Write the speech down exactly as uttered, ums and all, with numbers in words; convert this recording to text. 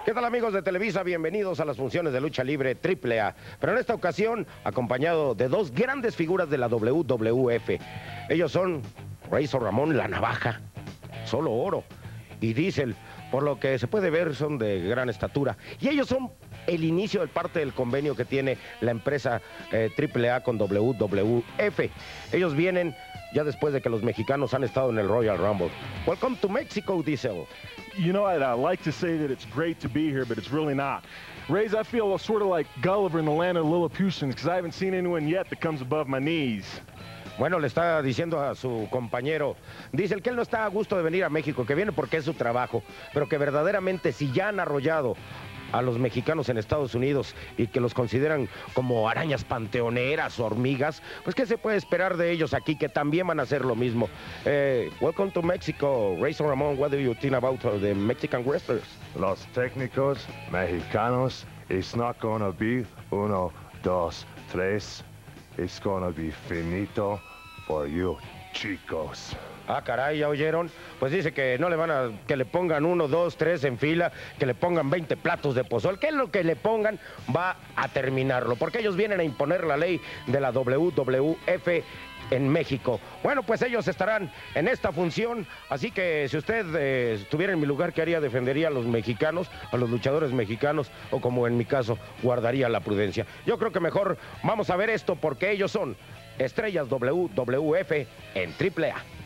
¿Qué tal, amigos de Televisa? Bienvenidos a las funciones de lucha libre triple A. Pero en esta ocasión, acompañado de dos grandes figuras de la doble u doble u efe. Ellos son Razor Ramón, la navaja, solo oro, y Diesel. Por lo que se puede ver, son de gran estatura. Y ellos son el inicio de parte del convenio que tiene la empresa eh, triple A con doble u doble u efe. Ellos vienen ya después de que los mexicanos han estado en el Royal Rumble. Welcome to Mexico, Diesel. You know, I'd uh, like to say that it's great to be here, but it's really not. Rays, I feel sort of like Gulliver in the land of the Lilliputians, because I haven't seen anyone yet that comes above my knees. Bueno, le está diciendo a su compañero, dice el que él no está a gusto de venir a México, que viene porque es su trabajo, pero que verdaderamente si ya han arrollado a los mexicanos en Estados Unidos y que los consideran como arañas panteoneras o hormigas, pues ¿qué se puede esperar de ellos aquí, que también van a hacer lo mismo? Eh, welcome to Mexico, Razor Ramón. What do you think about the Mexican wrestlers? Los técnicos mexicanos, it's not gonna be uno, dos, tres. It's gonna be finito for you, chicos. Ah, caray, ¿ya oyeron? Pues dice que no le van a, que le pongan uno, dos, tres en fila, que le pongan veinte platos de pozol, que es lo que le pongan va a terminarlo, porque ellos vienen a imponer la ley de la doble u doble u efe en México. Bueno, pues ellos estarán en esta función, así que si usted eh, estuviera en mi lugar, ¿qué haría? ¿Defendería a los mexicanos, a los luchadores mexicanos, o como en mi caso, guardaría la prudencia? Yo creo que mejor vamos a ver esto, porque ellos son estrellas doble u doble u efe en triple A.